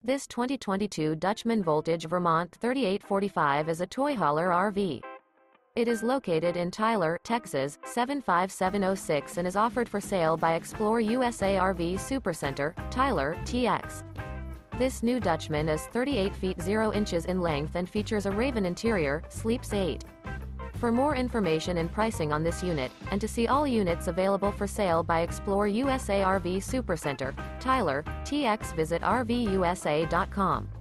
This 2022 Dutchmen Voltage Vermont 3845 is a toy hauler RV. It is located in Tyler, Texas, 75706 and is offered for sale by ExploreUSA RV Supercenter, Tyler, TX. This new Dutchmen is 38 feet 0 inches in length and features a Raven interior, sleeps 8. For more information and pricing on this unit, and to see all units available for sale by ExploreUSA RV Supercenter, Tyler, TX, visit RVUSA.com.